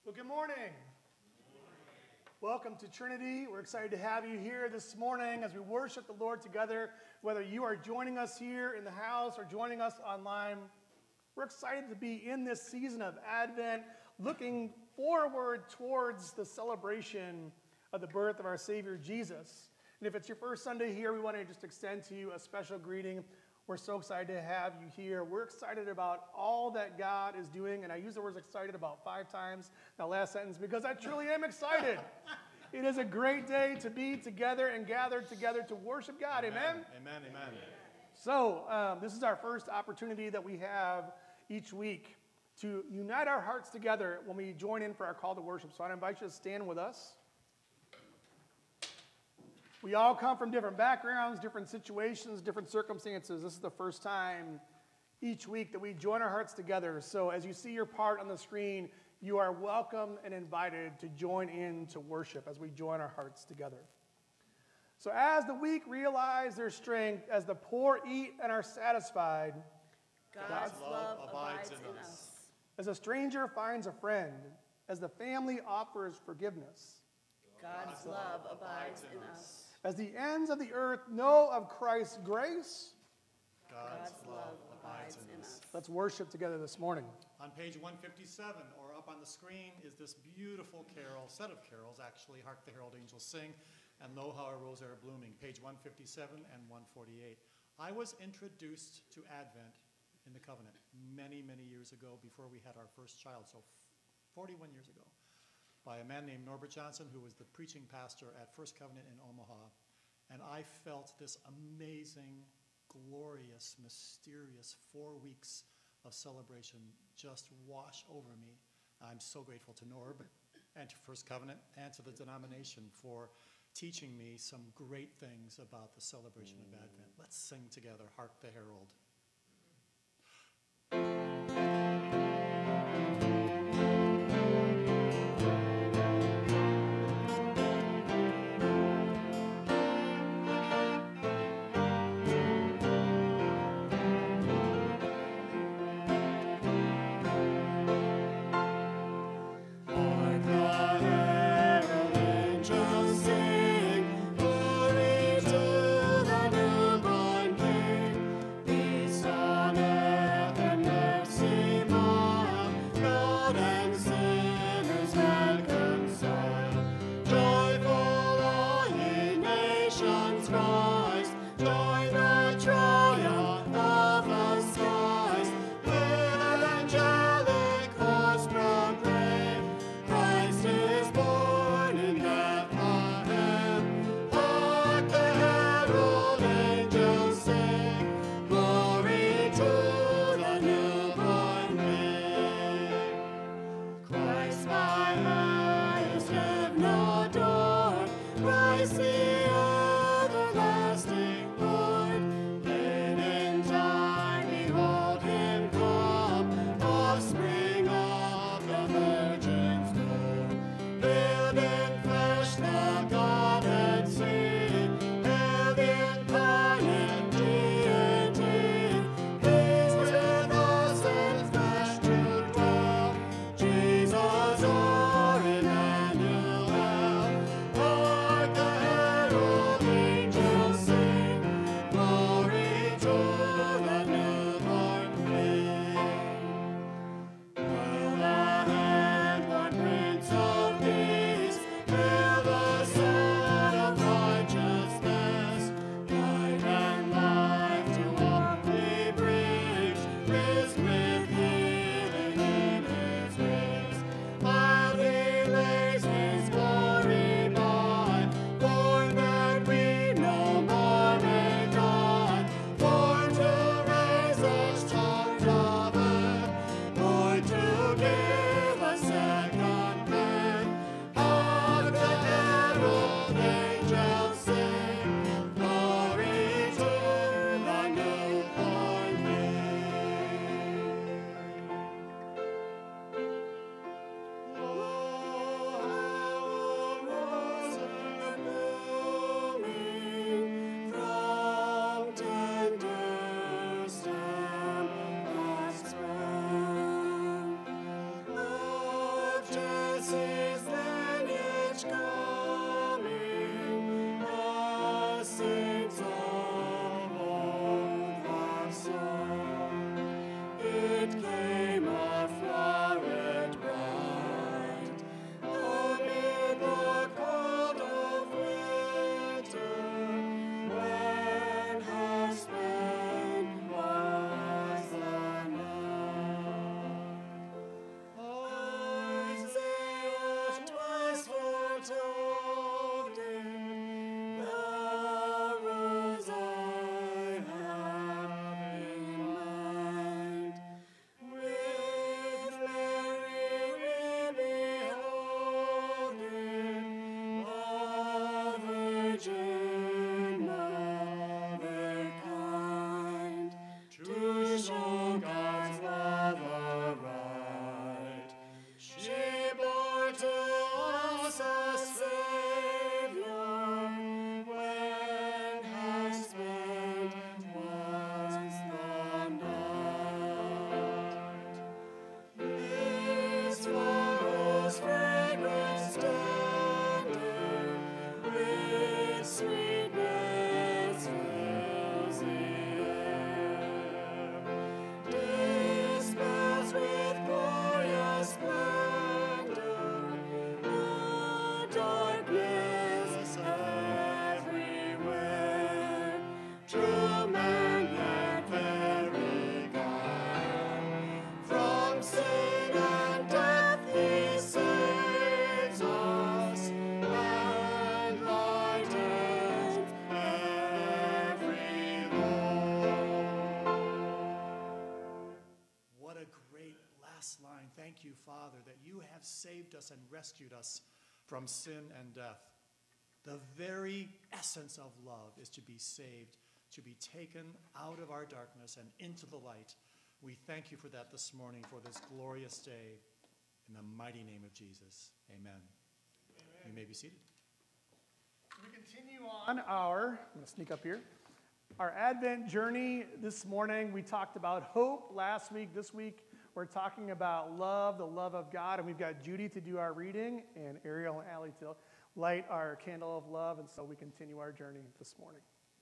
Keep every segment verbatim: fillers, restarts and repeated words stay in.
Well, good morning. Welcome to Trinity. We're excited to have you here this morning as we worship the Lord together. Whether you are joining us here in the house or joining us online, we're excited to be in this season of Advent, looking forward towards the celebration of the birth of our Savior Jesus. And if it's your first Sunday here, we want to just extend to you a special greeting. We're so excited to have you here. We're excited about all that God is doing, and I use the words excited about five times that last sentence because I truly am excited. It is a great day to be together and gathered together to worship God. Amen? Amen, amen. amen. So um, this is our first opportunity that we have each week to unite our hearts together when we join in for our call to worship. So I invite you to stand with us. We all come from different backgrounds, different situations, different circumstances. This is the first time each week that we join our hearts together. So as you see your part on the screen, you are welcome and invited to join in to worship as we join our hearts together. So as the weak realize their strength, as the poor eat and are satisfied, God's, God's love, love abides abides in in us. us. as a stranger finds a friend, as the family offers forgiveness, God's love abides in us. as the ends of the earth know of Christ's grace. God's, God's love abides in us. Let's worship together this morning. On page one fifty-seven, or up on the screen, is this beautiful carol, set of carols, actually, Hark the Herald Angels Sing, and Lo How a Rose Are Blooming, page one fifty-seven and one forty-eight. I was introduced to Advent in the Covenant many, many years ago before we had our first child, so forty-one years ago, by a man named Norbert Johnson, who was the preaching pastor at First Covenant in Omaha. And I felt this amazing, glorious, mysterious four weeks of celebration just wash over me. I'm so grateful to Norb and to First Covenant and to the denomination for teaching me some great things about the celebration of Advent. Let's sing together, Hark the Herald. Be thank you, Father, that you have saved us and rescued us from sin and death. The very essence of love is to be saved, to be taken out of our darkness and into the light. We thank you for that this morning, for this glorious day. In the mighty name of Jesus, amen. Amen. You may be seated. We continue on our, I'm going to sneak up here, our Advent journey this morning. We talked about hope last week. This week, we're talking about love, the love of God. And we've got Judy to do our reading and Ariel and Allie to light our candle of love. And so we continue our journey this morning.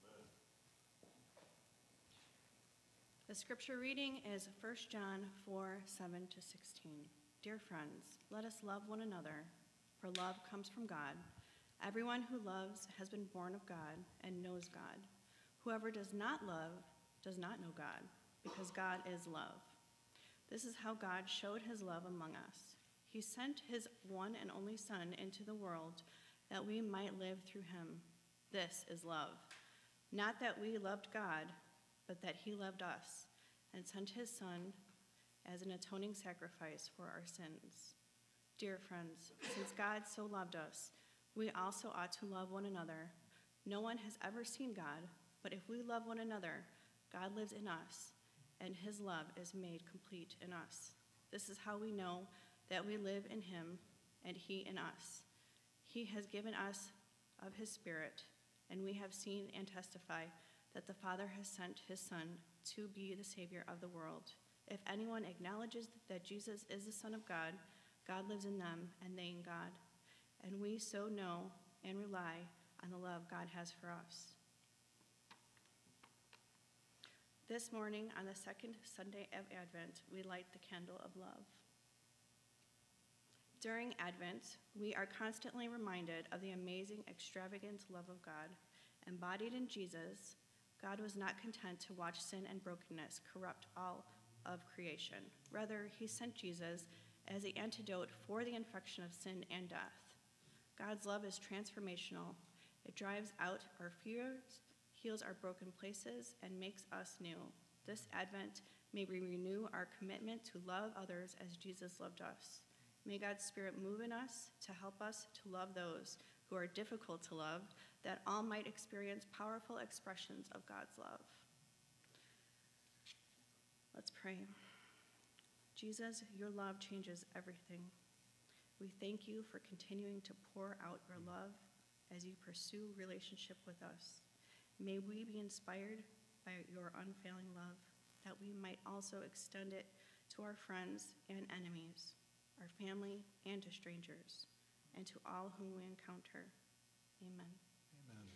The scripture reading is First John four, seven to sixteen. Dear friends, let us love one another, for love comes from God. Everyone who loves has been born of God and knows God. Whoever does not love does not know God, because God is love. This is how God showed his love among us. He sent his one and only Son into the world that we might live through him. This is love. Not that we loved God, but that he loved us and sent his Son as an atoning sacrifice for our sins. Dear friends, since God so loved us, we also ought to love one another. No one has ever seen God, but if we love one another, God lives in us, and his love is made complete in us. This is how we know that we live in him and he in us. He has given us of his Spirit, and we have seen and testify that the Father has sent his Son to be the Savior of the world. If anyone acknowledges that Jesus is the Son of God, God lives in them, and they in God. And we so know and rely on the love God has for us. This morning, on the second Sunday of Advent, we light the candle of love. During Advent, we are constantly reminded of the amazing, extravagant love of God. Embodied in Jesus, God was not content to watch sin and brokenness corrupt all of creation. Rather, he sent Jesus as the antidote for the infection of sin and death. God's love is transformational. It drives out our fears, heals our broken places, and makes us new. This Advent, may we renew our commitment to love others as Jesus loved us. May God's Spirit move in us to help us to love those who are difficult to love, that all might experience powerful expressions of God's love. Let's pray. Jesus, your love changes everything. We thank you for continuing to pour out your love as you pursue relationship with us. May we be inspired by your unfailing love, that we might also extend it to our friends and enemies, our family and to strangers, and to all whom we encounter. Amen. Amen.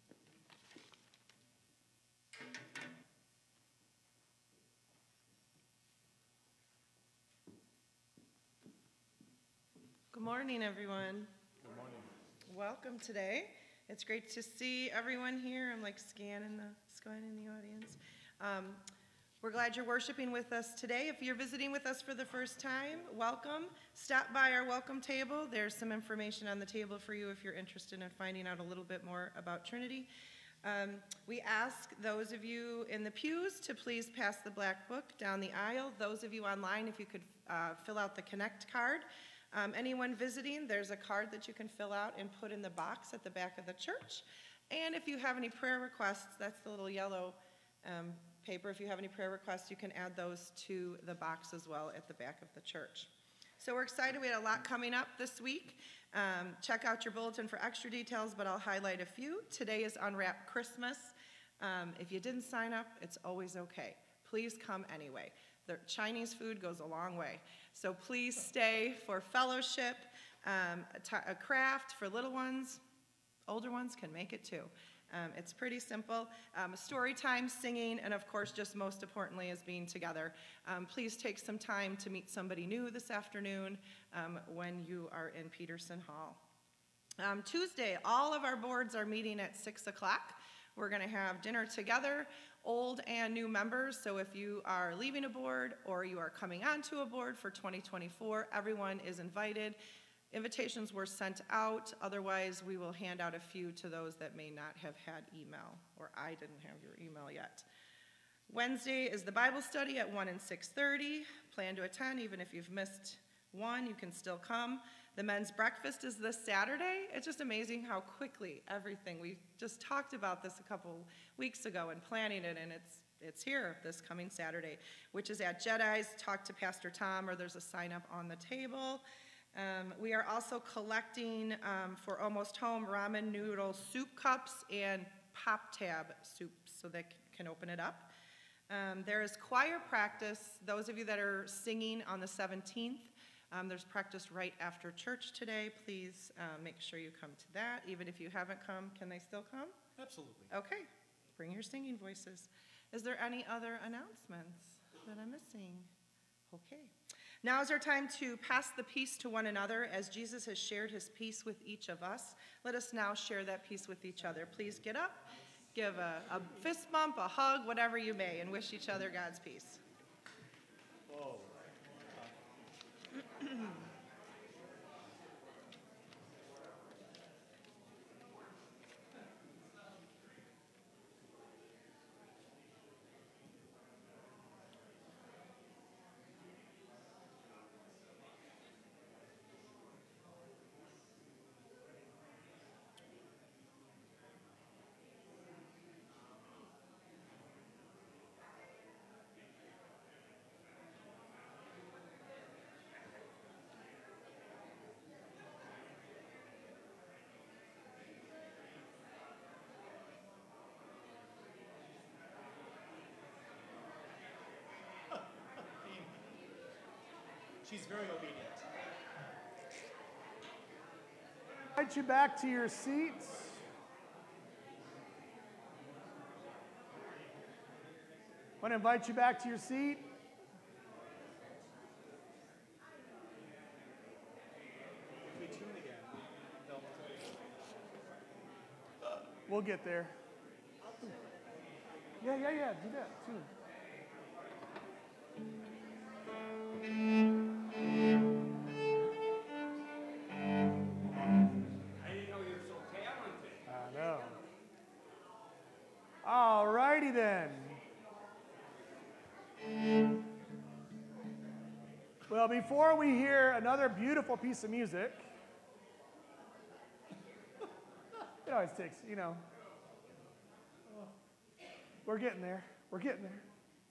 Good morning, everyone. Good morning. Welcome today. It's great to see everyone here. I'm like scanning the scanning the audience. Um, we're glad you're worshiping with us today. If you're visiting with us for the first time, welcome. Stop by our welcome table. There's some information on the table for you if you're interested in finding out a little bit more about Trinity. Um, we ask those of you in the pews to please pass the black book down the aisle. Those of you online, if you could uh, fill out the Connect card. Um, anyone visiting, there's a card that you can fill out and put in the box at the back of the church. And if you have any prayer requests, that's the little yellow um, paper. If you have any prayer requests, you can add those to the box as well at the back of the church. So we're excited. We had a lot coming up this week. Um, check out your bulletin for extra details, but I'll highlight a few. Today is Unwrap Christmas. Um, if you didn't sign up, it's always okay. Please come anyway. The Chinese food goes a long way. So please stay for fellowship, um, a, t- a craft for little ones. Older ones can make it too. Um, it's pretty simple. Um, story time, singing, and of course, just most importantly, is being together. Um, please take some time to meet somebody new this afternoon um, when you are in Peterson Hall. Um, Tuesday, all of our boards are meeting at six o'clock. We're going to have dinner together, old and new members. So if you are leaving a board or you are coming onto a board for twenty twenty-four, everyone is invited. Invitations were sent out. Otherwise, we will hand out a few to those that may not have had email, or I didn't have your email yet. Wednesday is the Bible study at one and six thirty. Plan to attend even if you've missed one, you can still come. The men's breakfast is this Saturday. It's just amazing how quickly everything, we just talked about this a couple weeks ago and planning it, and it's it's here this coming Saturday, which is at Jedi's. Talk to Pastor Tom, or there's a sign up on the table. Um, we are also collecting um, for Almost Home ramen noodle soup cups and Pop Tab soups so they can open it up. Um, there is choir practice. Those of you that are singing on the seventeenth, um, there's practice right after church today. Please uh, make sure you come to that. Even if you haven't come, can they still come? Absolutely. Okay, bring your singing voices. Is there any other announcements that I'm missing? Okay. Now is our time to pass the peace to one another as Jesus has shared his peace with each of us. Let us now share that peace with each other. Please get up, give a, a fist bump, a hug, whatever you may, and wish each other God's peace. Whoa. She's very obedient. Invite you back to your seats. I want to invite you back to your seat. We tune again. We'll get there. Yeah, yeah, yeah. Do that too. I know. All righty then. Well, before we hear another beautiful piece of music, it always takes, you know, we're getting there. We're getting there.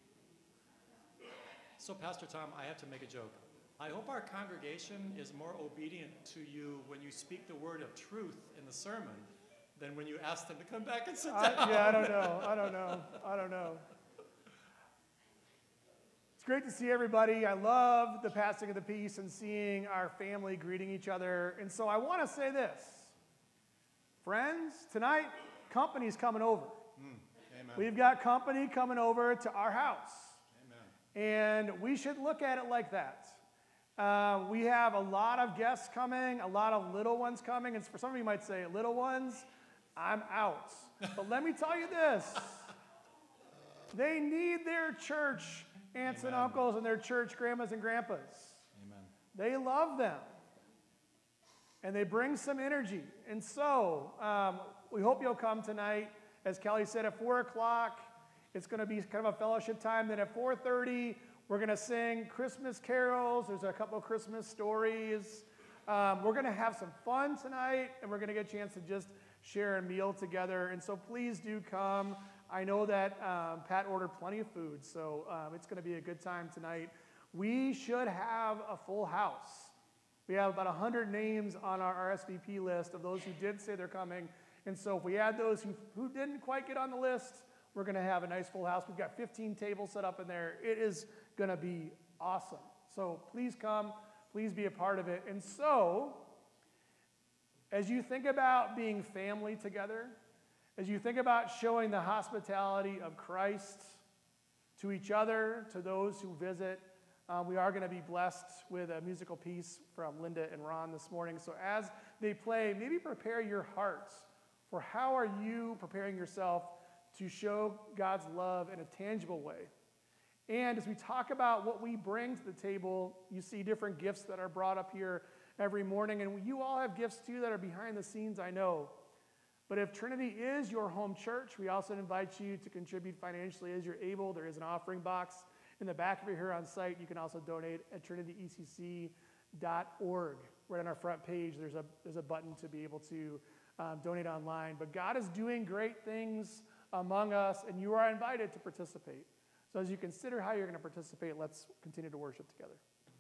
So, Pastor Tom, I have to make a joke. I hope our congregation is more obedient to you when you speak the word of truth in the sermon than when you ask them to come back and sit down. I, yeah, I don't know. I don't know. I don't know. It's great to see everybody. I love the passing of the peace and seeing our family greeting each other. And so I want to say this. Friends, tonight, company's coming over. Mm, amen. We've got company coming over to our house. Amen. And we should look at it like that. Uh, we have a lot of guests coming, a lot of little ones coming. And for some of you might say, little ones, I'm out. But let me tell you this. They need their church aunts Amen. and uncles and their church grandmas and grandpas. Amen. They love them. And they bring some energy. And so um, we hope you'll come tonight. As Kelly said, at four o'clock, it's going to be kind of a fellowship time. Then at four thirty, we're going to sing Christmas carols. There's a couple of Christmas stories. Um, we're going to have some fun tonight, and we're going to get a chance to just share a meal together. And so please do come. I know that um, Pat ordered plenty of food, so um, it's going to be a good time tonight. We should have a full house. We have about one hundred names on our R S V P list of those who did say they're coming. And so if we add those who, who didn't quite get on the list, we're going to have a nice full house. We've got fifteen tables set up in there. It is going to be awesome. So please come. Please be a part of it. And so, as you think about being family together, as you think about showing the hospitality of Christ to each other, to those who visit, uh, we are going to be blessed with a musical piece from Linda and Ron this morning. So as they play, maybe prepare your hearts for how are you preparing yourself to show God's love in a tangible way. And as we talk about what we bring to the table, you see different gifts that are brought up here every morning. And you all have gifts too that are behind the scenes, I know. But if Trinity is your home church, we also invite you to contribute financially as you're able. There is an offering box in the back of your here on site. You can also donate at trinity e c c dot org. Right on our front page, there's a, there's a button to be able to um, donate online. But God is doing great things among us, and you are invited to participate. So as you consider how you're going to participate, let's continue to worship together.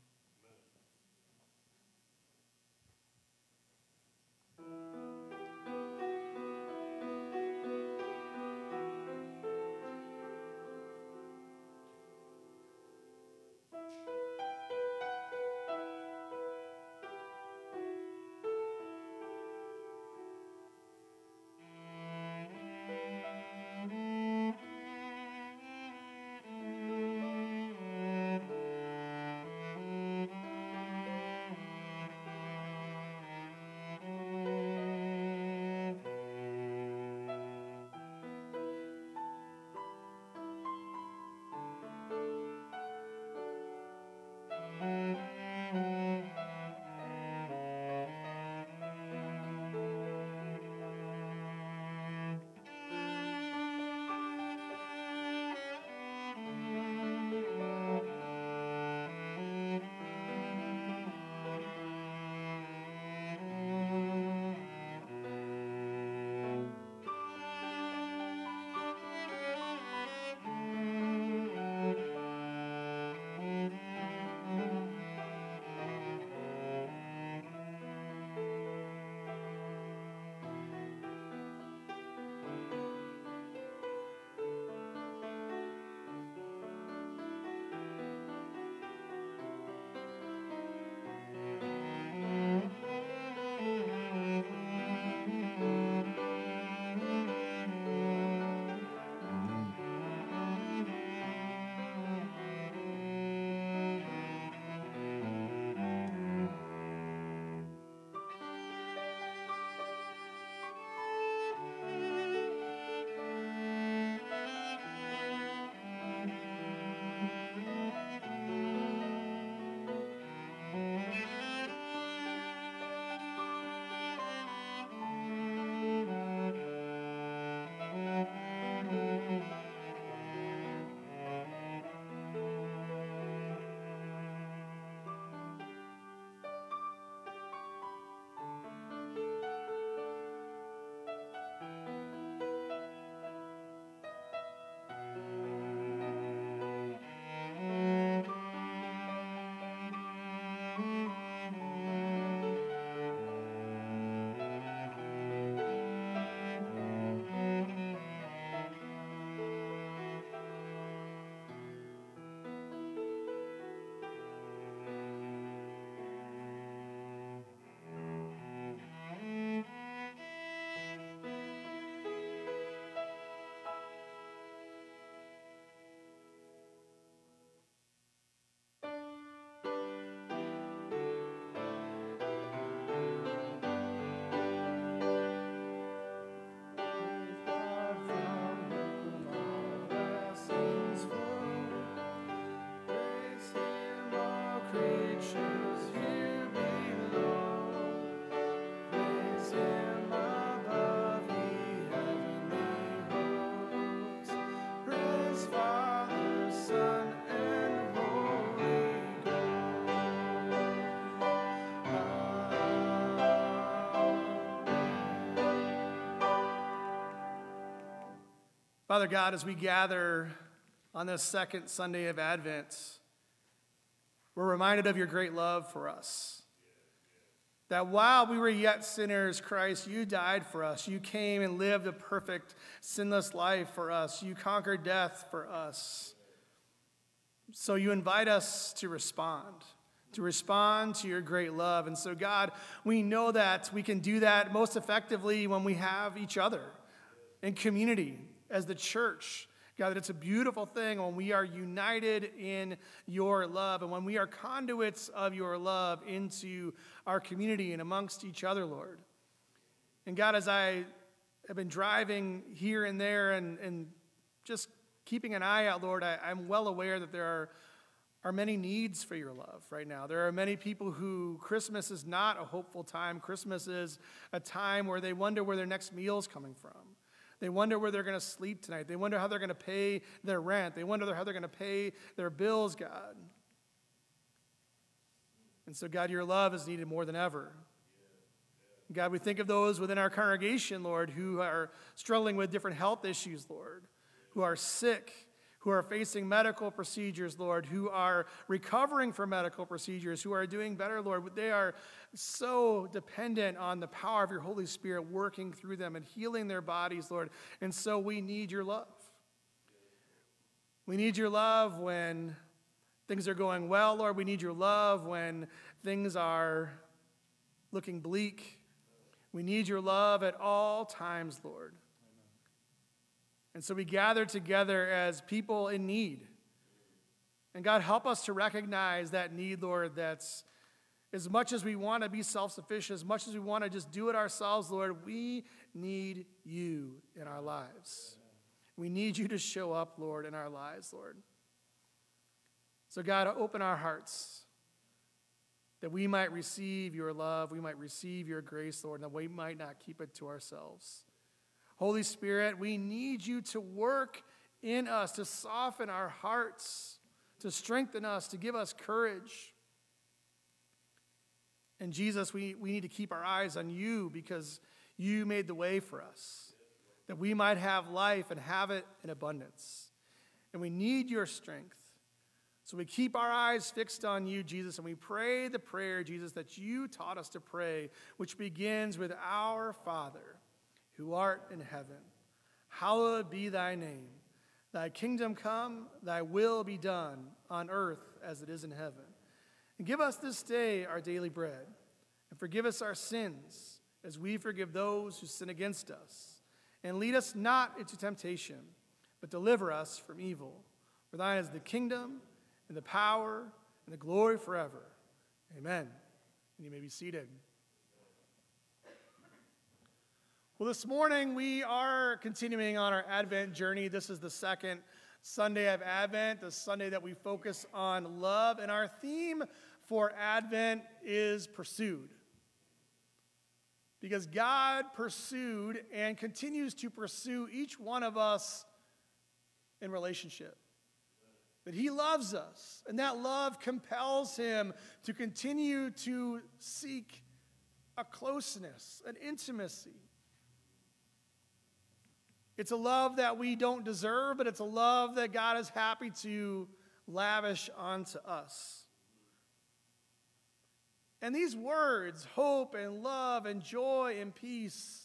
Father God, as we gather on this second Sunday of Advent, we're reminded of your great love for us. That while we were yet sinners, Christ, you died for us. You came and lived a perfect, sinless life for us. You conquered death for us. So you invite us to respond, to respond to your great love. And so, God, we know that we can do that most effectively when we have each other in community as the church. God, that it's a beautiful thing when we are united in your love and when we are conduits of your love into our community and amongst each other, Lord. And God, as I have been driving here and there and, and just keeping an eye out, Lord, I, I'm well aware that there are, are many needs for your love right now. There are many people who Christmas is not a hopeful time. Christmas is a time where they wonder where their next meal is coming from. They wonder where they're going to sleep tonight. They wonder how they're going to pay their rent. They wonder how they're going to pay their bills, God. And so, God, your love is needed more than ever. God, we think of those within our congregation, Lord, who are struggling with different health issues, Lord, who are sick, who are facing medical procedures, Lord, who are recovering from medical procedures, who are doing better, Lord. They are so dependent on the power of your Holy Spirit working through them and healing their bodies, Lord. And so we need your love. We need your love when things are going well, Lord. We need your love when things are looking bleak. We need your love at all times, Lord. And so we gather together as people in need. And God, help us to recognize that need, Lord, that's as much as we want to be self-sufficient, as much as we want to just do it ourselves, Lord, we need you in our lives. We need you to show up, Lord, in our lives, Lord. So God, open our hearts that we might receive your love, we might receive your grace, Lord, and that we might not keep it to ourselves. Holy Spirit, we need you to work in us, to soften our hearts, to strengthen us, to give us courage. And Jesus, we, we need to keep our eyes on you because you made the way for us, that we might have life and have it in abundance. And we need your strength. So we keep our eyes fixed on you, Jesus, and we pray the prayer, Jesus, that you taught us to pray, which begins with our Father, who art in heaven. Hallowed be thy name. Thy kingdom come, thy will be done on earth as it is in heaven. And give us this day our daily bread, and forgive us our sins as we forgive those who sin against us. And lead us not into temptation, but deliver us from evil. For thine is the kingdom, and the power, and the glory forever. Amen. And you may be seated. Well, this morning we are continuing on our Advent journey. This is the second Sunday of Advent, the Sunday that we focus on love. And our theme for Advent is pursued. Because God pursued and continues to pursue each one of us in relationship. That he loves us, and that love compels him to continue to seek a closeness, an intimacy. It's a love that we don't deserve, but it's a love that God is happy to lavish onto us. And these words, hope and love and joy and peace,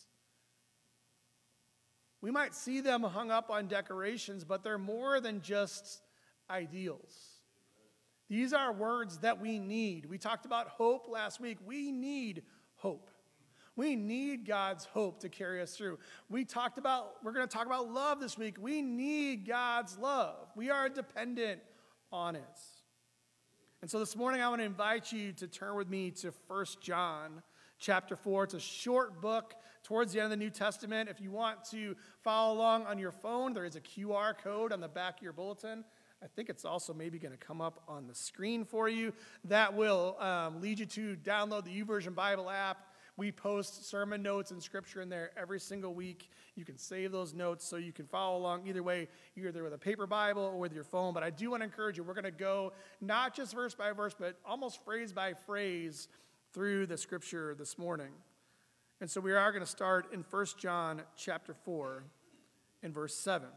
we might see them hung up on decorations, but they're more than just ideals. These are words that we need. We talked about hope last week. We need hope. We need God's hope to carry us through. We talked about, we're going to talk about love this week. We need God's love. We are dependent on it. And so this morning I want to invite you to turn with me to First John chapter four. It's a short book towards the end of the New Testament. If you want to follow along on your phone, there is a Q R code on the back of your bulletin. I think it's also maybe going to come up on the screen for you. That will um, lead you to download the YouVersion Bible app. We post sermon notes and scripture in there every single week. You can save those notes so you can follow along either way, either with a paper Bible or with your phone. But I do want to encourage you, we're going to go not just verse by verse, but almost phrase by phrase through the scripture this morning. And so we are going to start in First John chapter four and verse seven.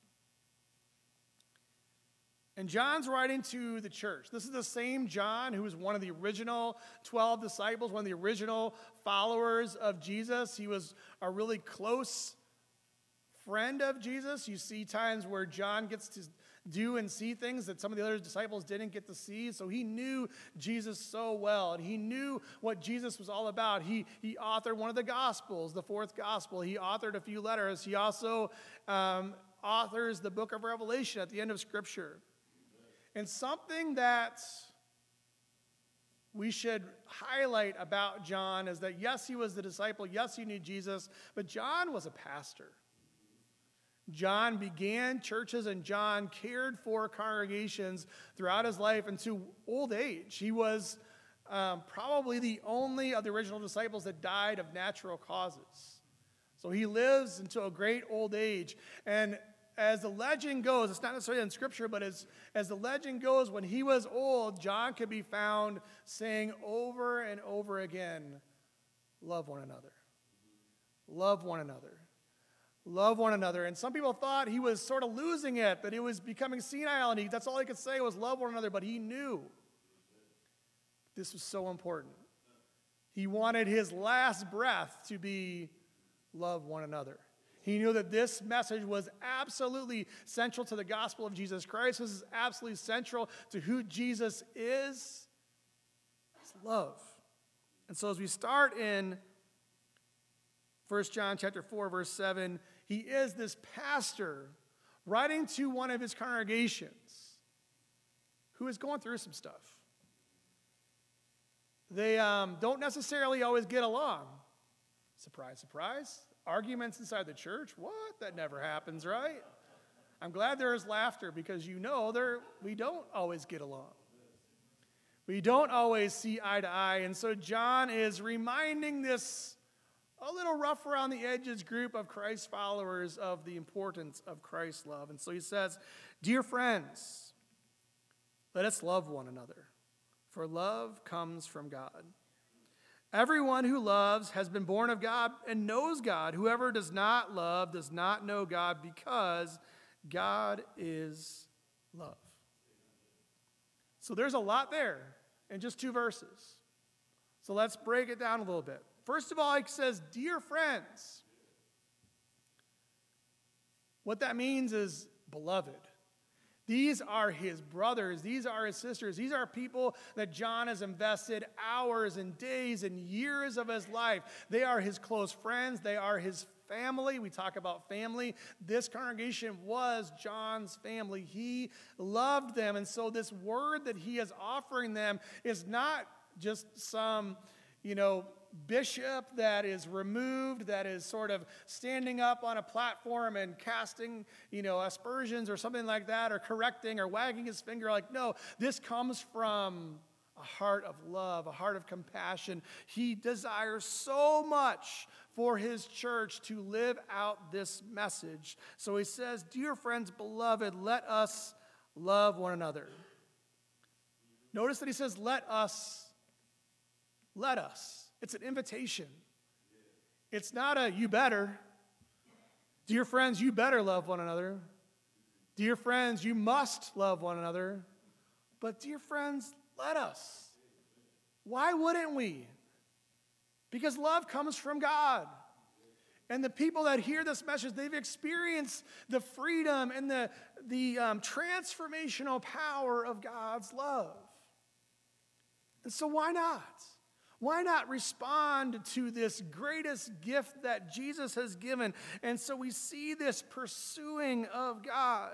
And John's writing to the church. This is the same John who was one of the original twelve disciples, one of the original followers of Jesus. He was a really close friend of Jesus. You see times where John gets to do and see things that some of the other disciples didn't get to see. So he knew Jesus so well, and he knew what Jesus was all about. He, he authored one of the Gospels, the fourth Gospel. He authored a few letters. He also um, authors the book of Revelation at the end of Scripture. And something that we should highlight about John is that, yes, he was the disciple. Yes, he knew Jesus. But John was a pastor. John began churches, and John cared for congregations throughout his life into old age. He was um, probably the only of the original disciples that died of natural causes. So he lives until a great old age. And as the legend goes, it's not necessarily in Scripture, but as, as the legend goes, when he was old, John could be found saying over and over again, love one another. Love one another. Love one another. And some people thought he was sort of losing it, that he was becoming senile, and he, that's all he could say was love one another, but he knew this was so important. He wanted his last breath to be love one another. He knew that this message was absolutely central to the gospel of Jesus Christ. This is absolutely central to who Jesus is. It's love. And so as we start in First John chapter four, verse seven, he is this pastor writing to one of his congregations who is going through some stuff. They um, don't necessarily always get along. Surprise, surprise. Arguments inside the church? What? That never happens, right? I'm glad there is laughter because you know there we don't always get along. We don't always see eye to eye. And so John is reminding this a little rough around the edges group of Christ followers of the importance of Christ's love. And so he says, dear friends, let us love one another, for love comes from God. Everyone who loves has been born of God and knows God. Whoever does not love does not know God, because God is love. So there's a lot there in just two verses. So let's break it down a little bit. First of all, he says, dear friends. What that means is beloved. These are his brothers. These are his sisters. These are people that John has invested hours and days and years of his life. They are his close friends. They are his family. We talk about family. This congregation was John's family. He loved them. And so this word that he is offering them is not just some, you know, bishop that is removed, that is sort of standing up on a platform and casting, you know, aspersions or something like that, or correcting or wagging his finger. Like, no, this comes from a heart of love, a heart of compassion. He desires so much for his church to live out this message. So he says, dear friends, beloved, let us love one another. Notice that he says, let us. Let us. It's an invitation. It's not a you better. Dear friends, you better love one another. Dear friends, you must love one another. But dear friends, let us. Why wouldn't we? Because love comes from God. And the people that hear this message, they've experienced the freedom and the, the um, transformational power of God's love. And so why not? Why not respond to this greatest gift that Jesus has given? And so we see this pursuing of God.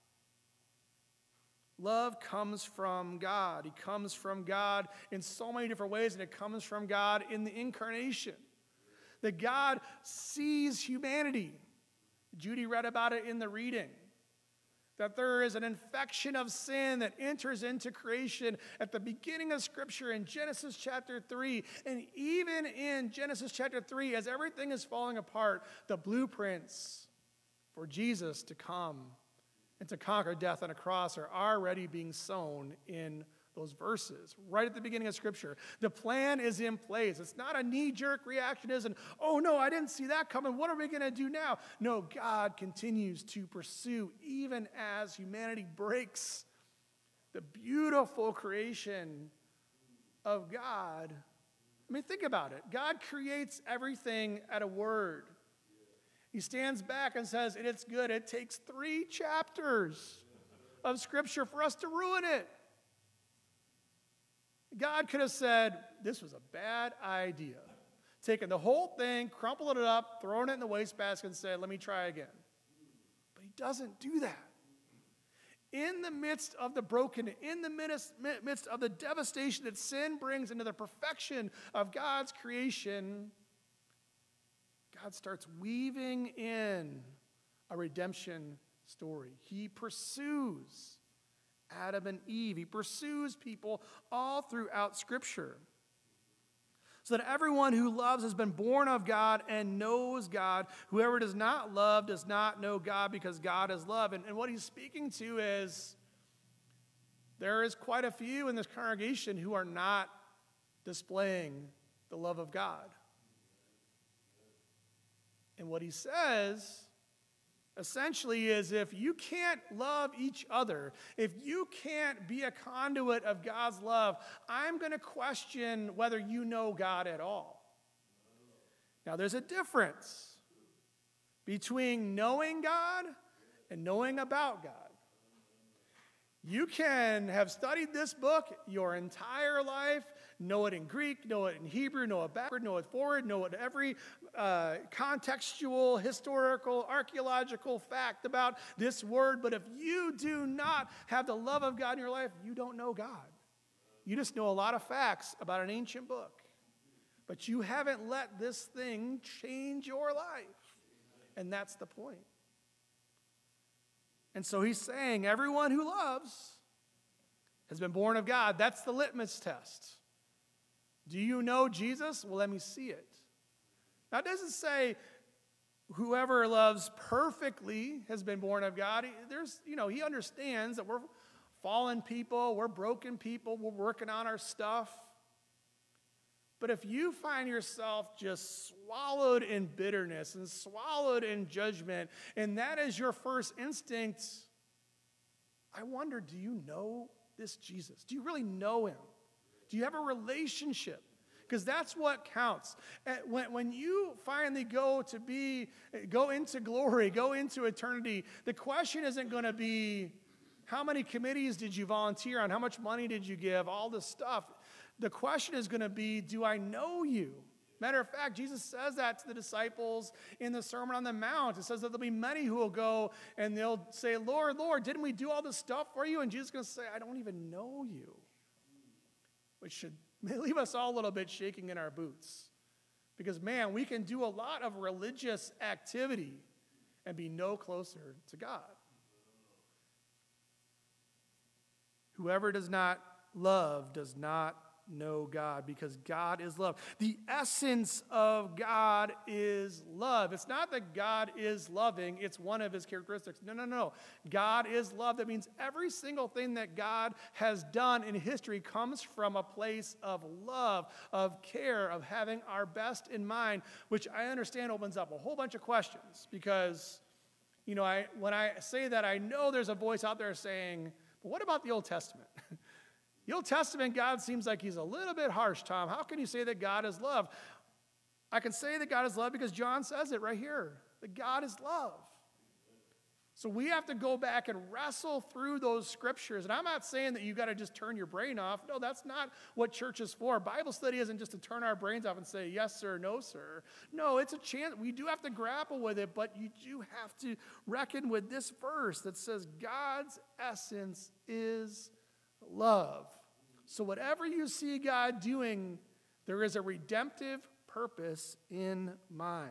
Love comes from God. He comes from God in so many different ways, and it comes from God in the incarnation. That God sees humanity. Judy read about it in the reading. That there is an infection of sin that enters into creation at the beginning of Scripture in Genesis chapter three. And even in Genesis chapter three, as everything is falling apart, the blueprints for Jesus to come and to conquer death on a cross are already being sown in those verses, right at the beginning of Scripture. The plan is in place. It's not a knee-jerk reaction, isn't, oh no, I didn't see that coming. What are we going to do now? No, God continues to pursue, even as humanity breaks the beautiful creation of God. I mean, think about it. God creates everything at a word. He stands back and says, and it's good. It takes three chapters of Scripture for us to ruin it. God could have said, this was a bad idea. Taken the whole thing, crumpled it up, thrown it in the wastebasket and said, let me try again. But he doesn't do that. In the midst of the broken, in the midst of the devastation that sin brings into the perfection of God's creation, God starts weaving in a redemption story. He pursues Adam and Eve. He pursues people all throughout Scripture. so that everyone who loves has been born of God and knows God. Whoever does not love does not know God, because God is love. And, and what he's speaking to is there is quite a few in this congregation who are not displaying the love of God. And what he says essentially is, if you can't love each other, if you can't be a conduit of God's love, I'm going to question whether you know God at all. Now, there's a difference between knowing God and knowing about God. You can have studied this book your entire life, know it in Greek, know it in Hebrew, know it backward, know it forward, know it every uh, contextual, historical, archaeological fact about this word. But if you do not have the love of God in your life, you don't know God. You just know a lot of facts about an ancient book. But you haven't let this thing change your life. And that's the point. And so he's saying everyone who loves has been born of God. That's the litmus test. Do you know Jesus? Well, let me see it. Now, it doesn't say whoever loves perfectly has been born of God. There's, you know, he understands that we're fallen people, we're broken people, we're working on our stuff. But if you find yourself just swallowed in bitterness and swallowed in judgment, and that is your first instinct, I wonder, do you know this Jesus? Do you really know him? Do you have a relationship? Because that's what counts. When, when you finally go to be, go into glory, go into eternity, the question isn't going to be, how many committees did you volunteer on? How much money did you give? All this stuff. The question is going to be, do I know you? Matter of fact, Jesus says that to the disciples in the Sermon on the Mount. It says that there'll be many who will go and they'll say, Lord, Lord, didn't we do all this stuff for you? And Jesus is going to say, I don't even know you. Which should leave us all a little bit shaking in our boots. Because, man, we can do a lot of religious activity and be no closer to God. Whoever does not love does not know God, because God is love. The essence of God is love. It's not that God is loving, it's one of his characteristics. No, no, no. God is love. That means every single thing that God has done in history comes from a place of love, of care, of having our best in mind, which I understand opens up a whole bunch of questions, because, you know, I when I say that, I know there's a voice out there saying, but what about the Old Testament? The Old Testament, God seems like he's a little bit harsh, Tom. How can you say that God is love? I can say that God is love because John says it right here, that God is love. So we have to go back and wrestle through those scriptures. And I'm not saying that you got to just turn your brain off. No, that's not what church is for. Bible study isn't just to turn our brains off and say, yes, sir, no, sir. No, it's a chance. We do have to grapple with it, but you do have to reckon with this verse that says God's essence is love. So whatever you see God doing, there is a redemptive purpose in mind.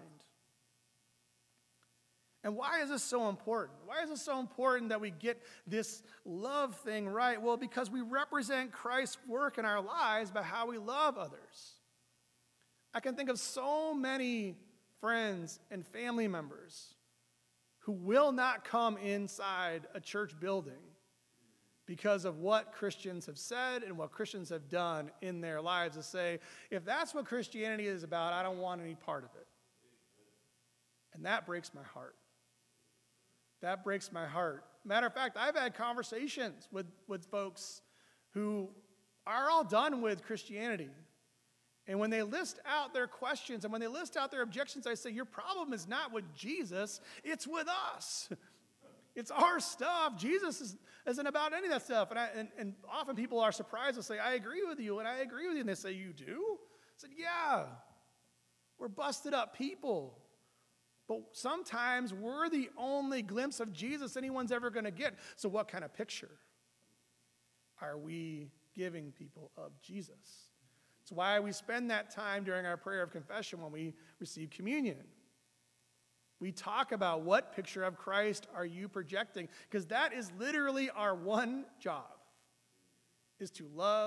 And why is this so important? Why is it so important that we get this love thing right? Well, because we represent Christ's work in our lives by how we love others. I can think of so many friends and family members who will not come inside a church building because of what Christians have said and what Christians have done in their lives, to say, if that's what Christianity is about, I don't want any part of it. And that breaks my heart. That breaks my heart. Matter of fact, I've had conversations with, with folks who are all done with Christianity. And when they list out their questions and when they list out their objections, I say, your problem is not with Jesus, it's with us. It's our stuff. Jesus is, isn't about any of that stuff. And, I, and, and often people are surprised to say, I agree with you, and I agree with you. And they say, you do? I said, yeah. We're busted up people. But sometimes we're the only glimpse of Jesus anyone's ever going to get. So what kind of picture are we giving people of Jesus? It's why we spend that time during our prayer of confession when we receive communion. We talk about what picture of Christ are you projecting, because that is literally our one job, is to love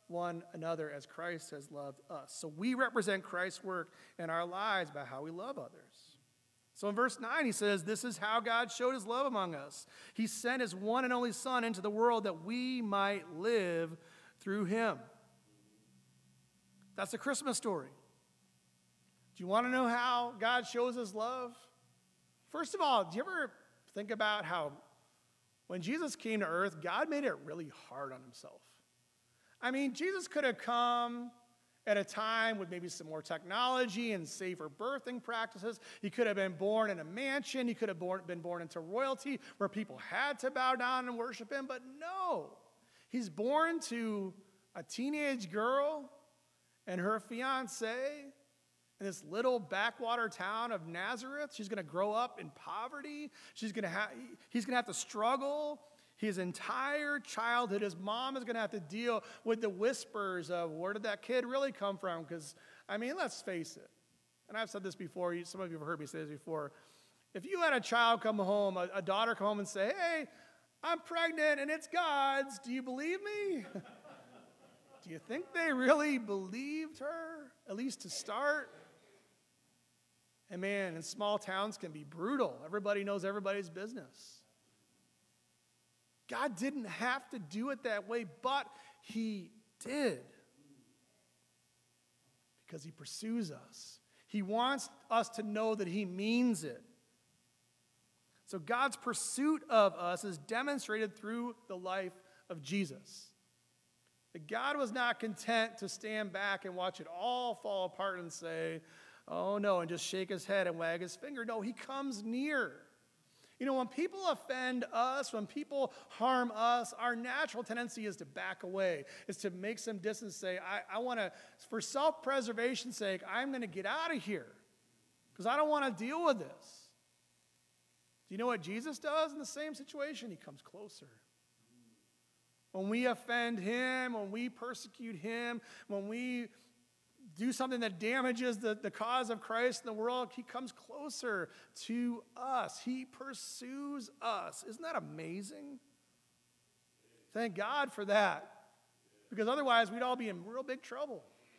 one another as Christ has loved us. So we represent Christ's work in our lives by how we love others. So in verse nine, he says, this is how God showed his love among us. He sent his one and only Son into the world that we might live through him. That's the Christmas story. Do you want to know how God shows his love? First of all, do you ever think about how when Jesus came to earth, God made it really hard on himself? I mean, Jesus could have come at a time with maybe some more technology and safer birthing practices. He could have been born in a mansion. He could have born, been born into royalty where people had to bow down and worship him. But no, he's born to a teenage girl and her fiancé in this little backwater town of Nazareth. She's going to grow up in poverty. She's going to have, he's going to have to struggle his entire childhood. His mom is going to have to deal with the whispers of where did that kid really come from? Because, I mean, let's face it. And I've said this before. Some of you have heard me say this before. If you had a child come home, a, a daughter come home and say, hey, I'm pregnant and it's God's, do you believe me? Do you think they really believed her, at least to start? And man, in small towns can be brutal. Everybody knows everybody's business. God didn't have to do it that way, but he did. Because he pursues us. He wants us to know that he means it. So God's pursuit of us is demonstrated through the life of Jesus. That God was not content to stand back and watch it all fall apart and say, oh no, and just shake his head and wag his finger. No, he comes near. You know, when people offend us, when people harm us, our natural tendency is to back away, is to make some distance, say, I, I want to, for self-preservation's sake, I'm going to get out of here because I don't want to deal with this. Do you know what Jesus does in the same situation? He comes closer. When we offend him, when we persecute him, when we do something that damages the, the cause of Christ in the world, he comes closer to us. He pursues us. Isn't that amazing? Thank God for that. Because otherwise, we'd all be in real big trouble.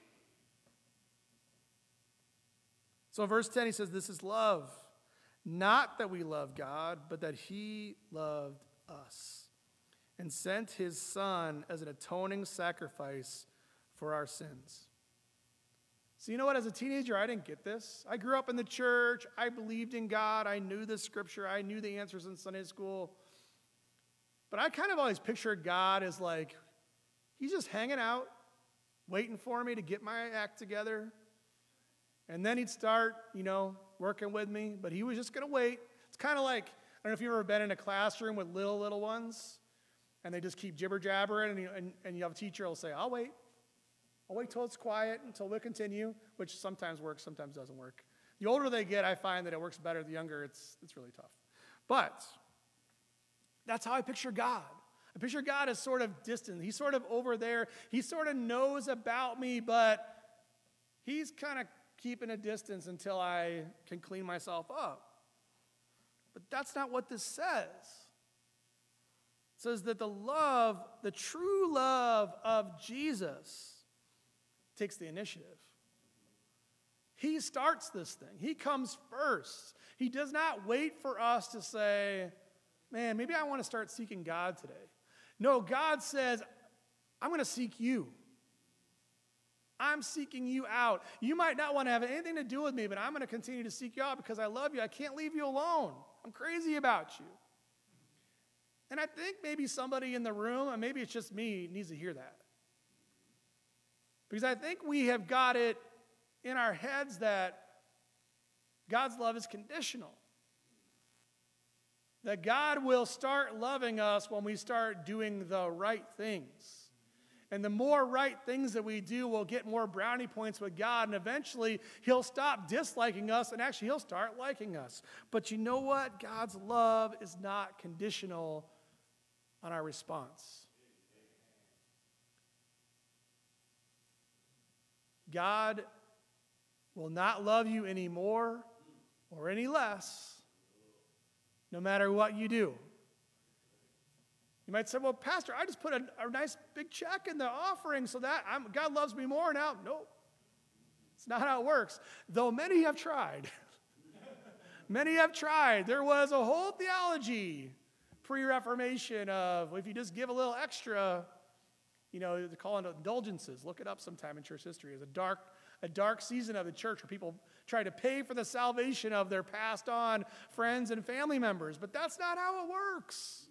So in verse ten, he says, this is love. Not that we love God, but that he loved us and sent his Son as an atoning sacrifice for our sins. So you know what? As a teenager, I didn't get this. I grew up in the church. I believed in God. I knew the scripture. I knew the answers in Sunday school. But I kind of always pictured God as like, he's just hanging out, waiting for me to get my act together. And then he'd start, you know, working with me. But he was just going to wait. It's kind of like, I don't know if you've ever been in a classroom with little, little ones. And they just keep jibber-jabbering. And you, and, and you have a teacher who will say, I'll wait. I'll wait till it's quiet, until we continue, which sometimes works, sometimes doesn't work. The older they get, I find that it works better. The younger, it's, it's really tough. But that's how I picture God. I picture God as sort of distant. He's sort of over there. He sort of knows about me, but he's kind of keeping a distance until I can clean myself up. But that's not what this says. It says that the love, the true love of Jesus takes the initiative. He starts this thing. He comes first. He does not wait for us to say, man, maybe I want to start seeking God today. No, God says, I'm going to seek you. I'm seeking you out. You might not want to have anything to do with me, but I'm going to continue to seek you out because I love you. I can't leave you alone. I'm crazy about you. And I think maybe somebody in the room, and maybe it's just me, needs to hear that. Because I think we have got it in our heads that God's love is conditional. That God will start loving us when we start doing the right things. And the more right things that we do, we'll get more brownie points with God. And eventually, he'll stop disliking us, and actually, he'll start liking us. But you know what? God's love is not conditional on our response. God will not love you any more or any less, no matter what you do. You might say, well, Pastor, I just put a, a nice big check in the offering so that I'm, God loves me more now. No, it's not how it works. Though many have tried. Many have tried. There was a whole theology pre-Reformation of if you just give a little extra, you know, they call it indulgences. Look it up sometime in church history. It's a dark, a dark season of the church where people try to pay for the salvation of their passed on friends and family members. But that's not how it works.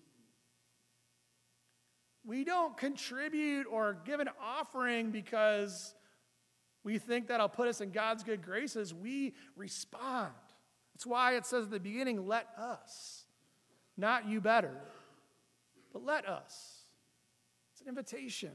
We don't contribute or give an offering because we think that'll put us in God's good graces. We respond. That's why it says at the beginning, let us. Not you better, but let us. It's an invitation.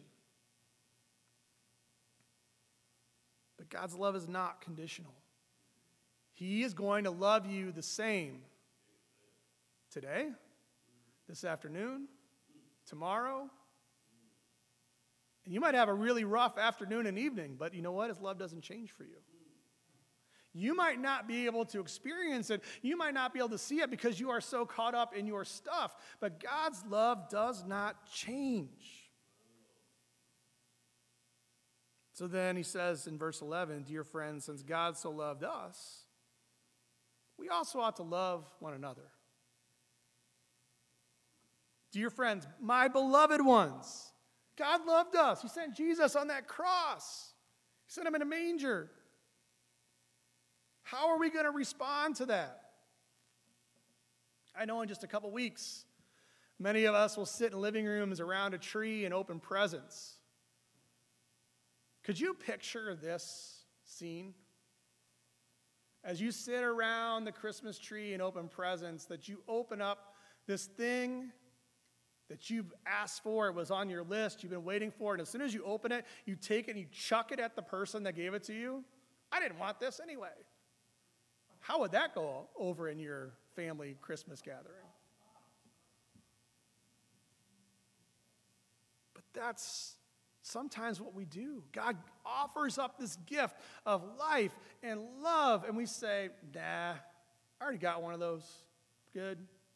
But God's love is not conditional. He is going to love you the same today, this afternoon, tomorrow. And you might have a really rough afternoon and evening, but you know what? His love doesn't change for you. You might not be able to experience it. You might not be able to see it because you are so caught up in your stuff. But God's love does not change. So then he says in verse eleven, dear friends, since God so loved us, we also ought to love one another. Dear friends, my beloved ones, God loved us. He sent Jesus on that cross. He sent him in a manger. How are we going to respond to that? I know in just a couple weeks, many of us will sit in living rooms around a tree and open presents. Could you picture this scene? As you sit around the Christmas tree and open presents, that you open up this thing that you've asked for, it was on your list, you've been waiting for it, and as soon as you open it, you take it and you chuck it at the person that gave it to you? I didn't want this anyway. How would that go over in your family Christmas gathering? But that's sometimes what we do. God offers up this gift of life and love, and we say, nah, I already got one of those. Good.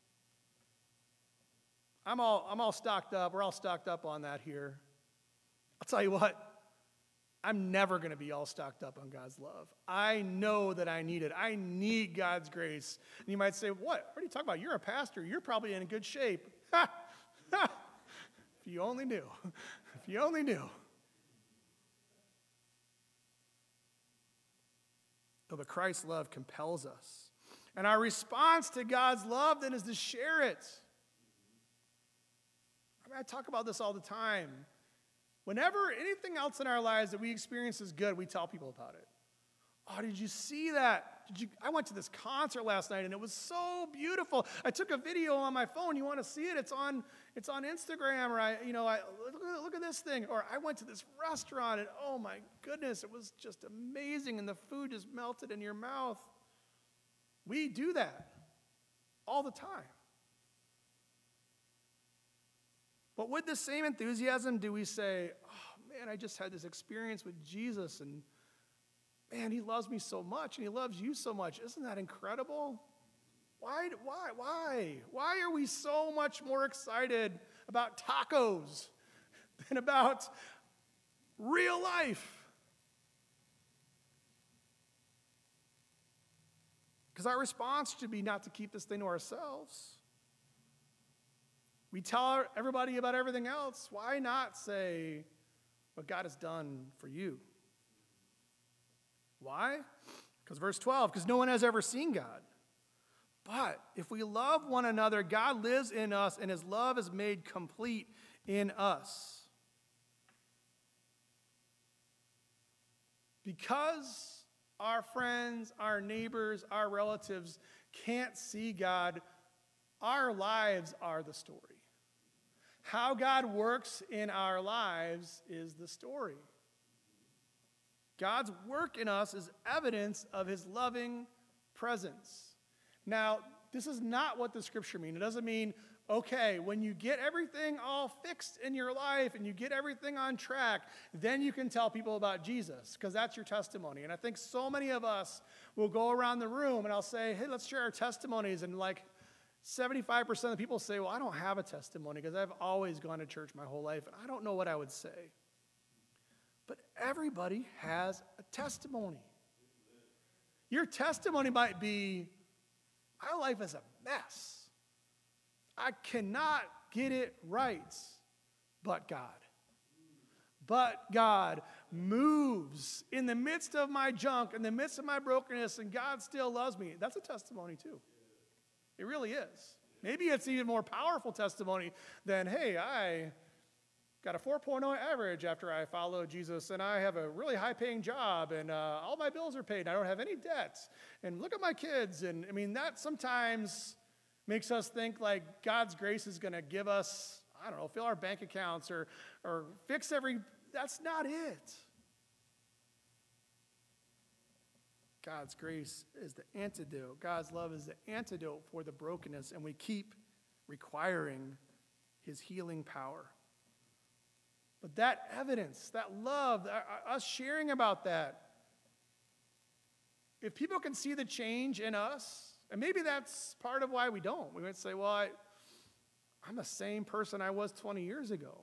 I'm all, I'm all stocked up. We're all stocked up on that here. I'll tell you what. I'm never going to be all stocked up on God's love. I know that I need it. I need God's grace. And you might say, what? What are you talking about? You're a pastor. You're probably in good shape. Ha! Ha! If you only knew. If you only knew. So the Christ's love compels us. And our response to God's love then is to share it. I mean, I talk about this all the time. Whenever anything else in our lives that we experience is good, we tell people about it. Oh, did you see that? Did you? I went to this concert last night, and it was so beautiful. I took a video on my phone. You want to see it? It's on, it's on Instagram. Or I, you know, I look, look at this thing. Or I went to this restaurant, and oh my goodness, it was just amazing, and the food just melted in your mouth. We do that all the time. But with the same enthusiasm, do we say, oh, man, I just had this experience with Jesus, and man, he loves me so much, and he loves you so much. Isn't that incredible? Why, why, why? Why are we so much more excited about tacos than about real life? Because our response should be not to keep this thing to ourselves. We tell everybody about everything else. Why not say what God has done for you? Why? Because verse twelve, because no one has ever seen God. But if we love one another, God lives in us, and his love is made complete in us. Because our friends, our neighbors, our relatives can't see God, our lives are the story. How God works in our lives is the story. God's work in us is evidence of his loving presence. Now, this is not what the scripture means. It doesn't mean, okay, when you get everything all fixed in your life and you get everything on track, then you can tell people about Jesus, because that's your testimony. And I think so many of us will go around the room and I'll say, hey, let's share our testimonies. And like, seventy-five percent of the people say, well, I don't have a testimony because I've always gone to church my whole life, and I don't know what I would say. But everybody has a testimony. Your testimony might be, my life is a mess. I cannot get it right, but God. But God moves in the midst of my junk, in the midst of my brokenness, and God still loves me. That's a testimony too. It really is. Maybe it's even more powerful testimony than, hey, I got a four point oh average after I followed Jesus, and I have a really high-paying job, and uh, all my bills are paid, and I don't have any debts, and look at my kids. And I mean, that sometimes makes us think like God's grace is going to give us, I don't know, fill our bank accounts or, or fix every, that's not it. God's grace is the antidote. God's love is the antidote for the brokenness, and we keep requiring his healing power. But that evidence, that love, us sharing about that, if people can see the change in us, and maybe that's part of why we don't. We might say, well, I, I'm the same person I was twenty years ago.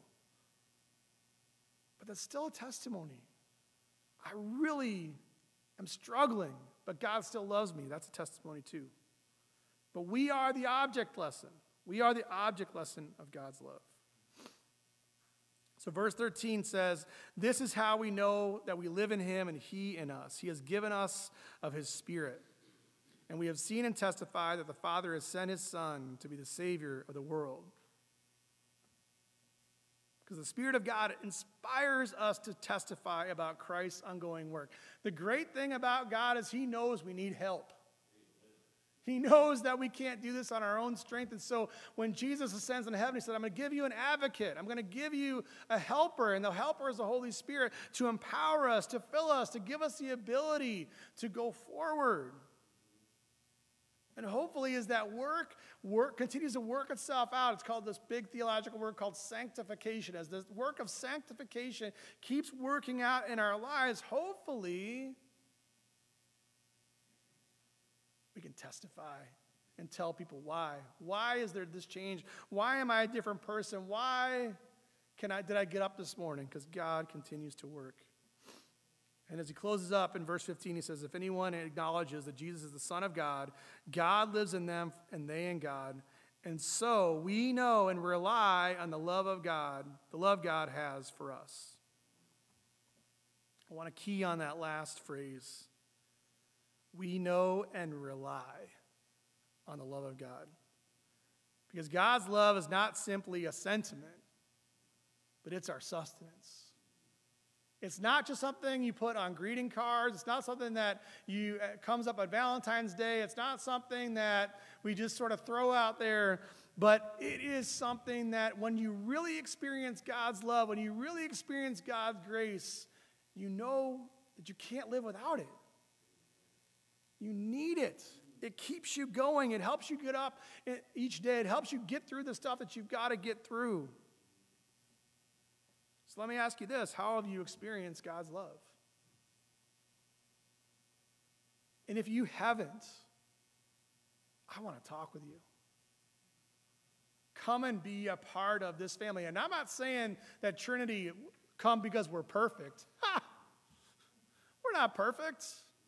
But that's still a testimony. I really am struggling, but God still loves me. That's a testimony too. But we are the object lesson. We are the object lesson of God's love. So verse thirteen says, this is how we know that we live in him and he in us. He has given us of his Spirit. And we have seen and testified that the Father has sent his Son to be the Savior of the world. Because the Spirit of God inspires us to testify about Christ's ongoing work. The great thing about God is he knows we need help. He knows that we can't do this on our own strength. And so when Jesus ascends into heaven, he said, I'm going to give you an advocate. I'm going to give you a helper. And the helper is the Holy Spirit to empower us, to fill us, to give us the ability to go forward. And hopefully as that work, work continues to work itself out, it's called this big theological word called sanctification. As this work of sanctification keeps working out in our lives, hopefully we can testify and tell people why. Why is there this change? Why am I a different person? Why can I, did I get up this morning? Because God continues to work. And as he closes up in verse fifteen, he says, if anyone acknowledges that Jesus is the Son of God, God lives in them and they in God. And so we know and rely on the love of God, the love God has for us. I want to key on that last phrase. We know and rely on the love of God. Because God's love is not simply a sentiment, but it's our sustenance. It's not just something you put on greeting cards. It's not something that you uh, comes up on Valentine's Day. It's not something that we just sort of throw out there. But it is something that when you really experience God's love, when you really experience God's grace, you know that you can't live without it. You need it. It keeps you going. It helps you get up each day. It helps you get through the stuff that you've got to get through. So let me ask you this. How have you experienced God's love? And if you haven't, I want to talk with you. Come and be a part of this family. And I'm not saying that Trinity come because we're perfect. Ha! We're not perfect.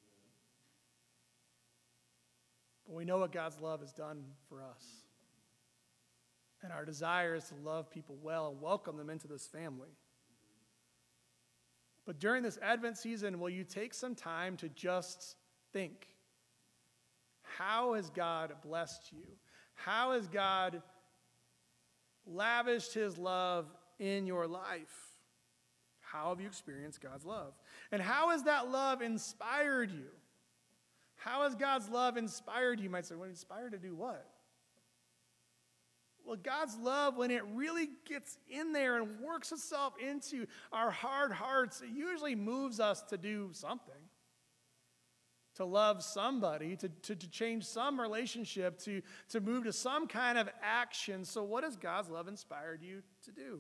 But we know what God's love has done for us. And our desire is to love people well and welcome them into this family. But during this Advent season, will you take some time to just think, how has God blessed you? How has God lavished his love in your life? How have you experienced God's love? And how has that love inspired you? How has God's love inspired you? You might say, well, inspired to do what? Well, God's love, when it really gets in there and works itself into our hard hearts, it usually moves us to do something. To love somebody, to, to, to change some relationship, to, to move to some kind of action. So what has God's love inspired you to do?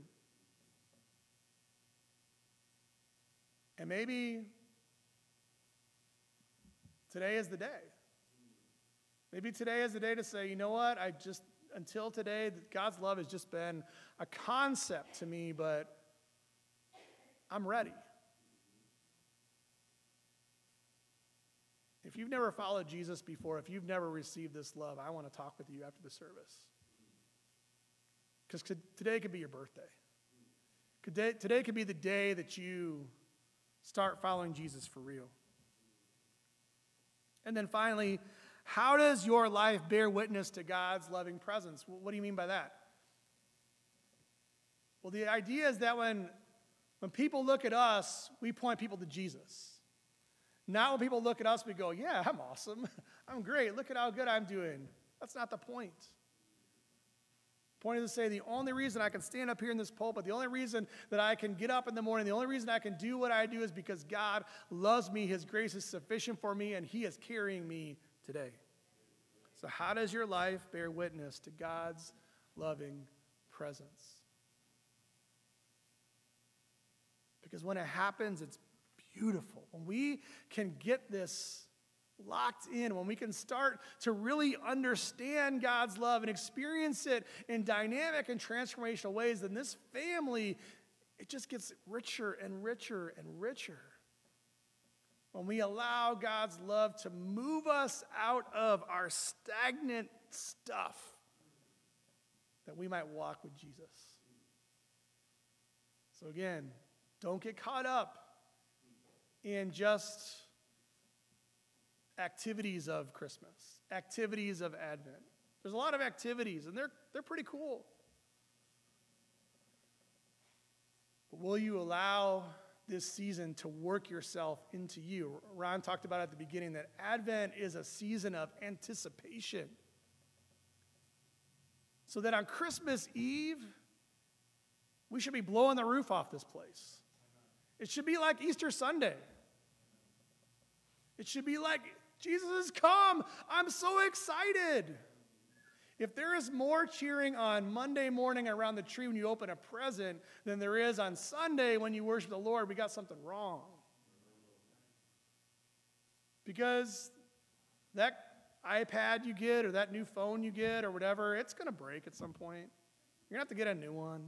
And maybe today is the day. Maybe today is the day to say, you know what, I just, until today, God's love has just been a concept to me, but I'm ready. If you've never followed Jesus before, if you've never received this love, I want to talk with you after the service. Because today could be your birthday. Today, today could be the day that you start following Jesus for real. And then finally, how does your life bear witness to God's loving presence? What do you mean by that? Well, the idea is that when, when people look at us, we point people to Jesus. Not when people look at us, we go, yeah, I'm awesome. I'm great. Look at how good I'm doing. That's not the point. The point is to say the only reason I can stand up here in this pulpit, the only reason that I can get up in the morning, the only reason I can do what I do is because God loves me. His grace is sufficient for me, and He is carrying me today. So how does your life bear witness to God's loving presence? Because when it happens, it's beautiful. When we can get this locked in, when we can start to really understand God's love and experience it in dynamic and transformational ways, then this family, it just gets richer and richer and richer. When we allow God's love to move us out of our stagnant stuff, that we might walk with Jesus. So again, don't get caught up in just activities of Christmas, activities of Advent. There's a lot of activities, and they're, they're pretty cool. But will you allow this season to work yourself into you? Ron talked about at the beginning that Advent is a season of anticipation. So that on Christmas Eve, we should be blowing the roof off this place. It should be like Easter Sunday. It should be like, Jesus has come. I'm so excited. If there is more cheering on Monday morning around the tree when you open a present than there is on Sunday when you worship the Lord, we got something wrong. Because that iPad you get or that new phone you get or whatever, it's going to break at some point. You're going to have to get a new one.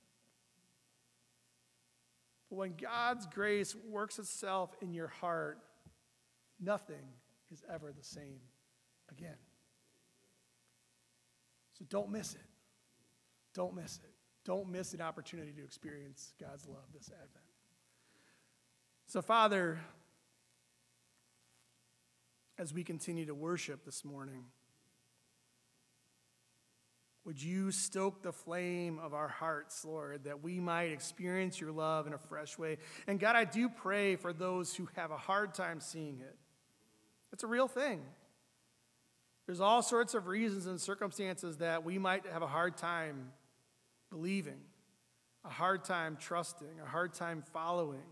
But when God's grace works itself in your heart, nothing is ever the same again. So don't miss it. Don't miss it. Don't miss an opportunity to experience God's love this Advent. So, Father, as we continue to worship this morning, would you stoke the flame of our hearts, Lord, that we might experience your love in a fresh way? And God, I do pray for those who have a hard time seeing it. It's a real thing. There's all sorts of reasons and circumstances that we might have a hard time believing, a hard time trusting, a hard time following.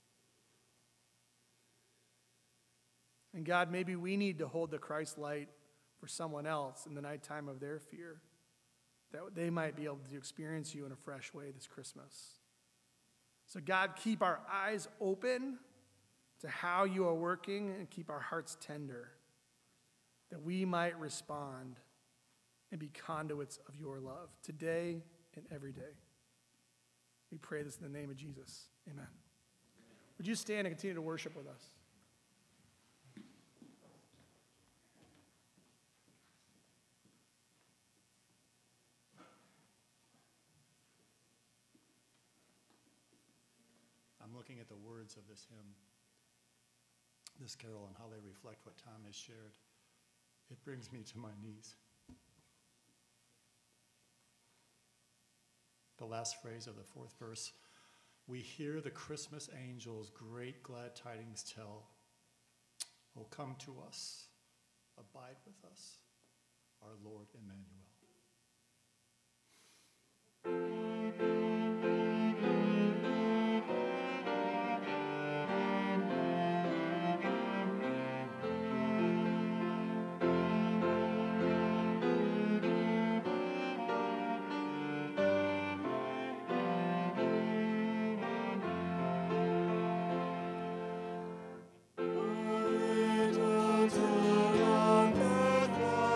And God, maybe we need to hold the Christ light for someone else in the nighttime of their fear, that they might be able to experience you in a fresh way this Christmas. So God, keep our eyes open to how you are working and keep our hearts tender, that we might respond and be conduits of your love today and every day. We pray this in the name of Jesus. Amen. Would you stand and continue to worship with us? I'm looking at the words of this hymn, this carol, and how they reflect what Tom has shared. It brings me to my knees. The last phrase of the fourth verse, we hear the Christmas angels great glad tidings tell. Oh, come to us, abide with us, our Lord Emmanuel. Little town on Bethlehem.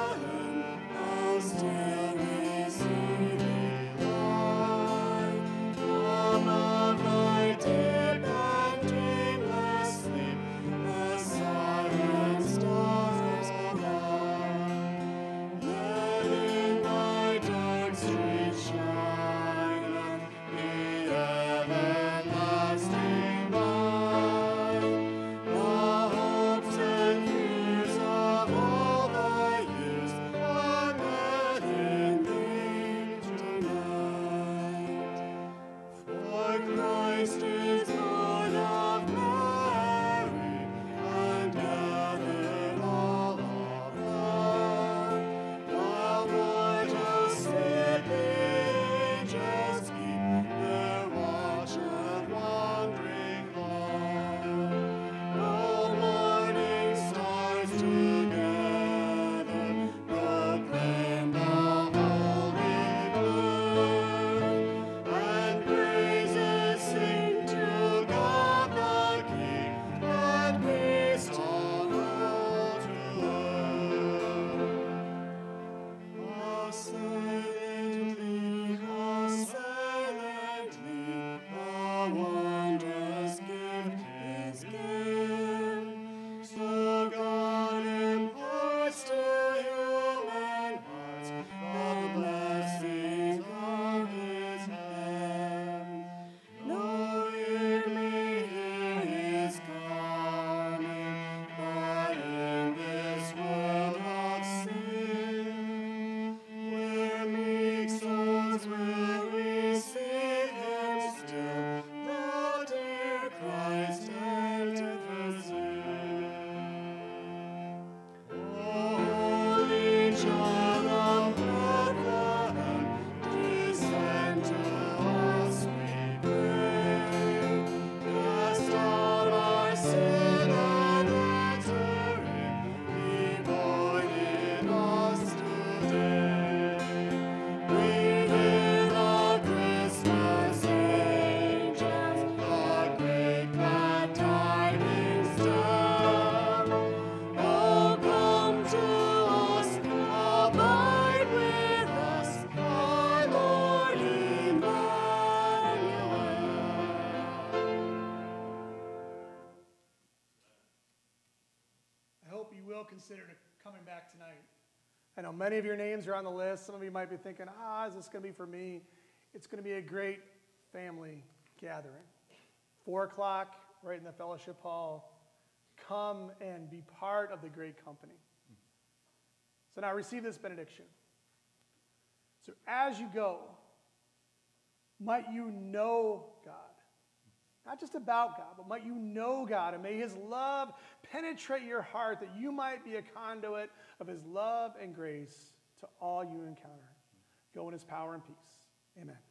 will consider coming back tonight. I know many of your names are on the list. Some of you might be thinking, ah, is this going to be for me? It's going to be a great family gathering. Four o'clock, right in the fellowship hall. Come and be part of the great company. So now receive this benediction. So as you go, might you know God. Not just about God, but might you know God, and may his love penetrate your heart that you might be a conduit of his love and grace to all you encounter. Go in his power and peace. Amen.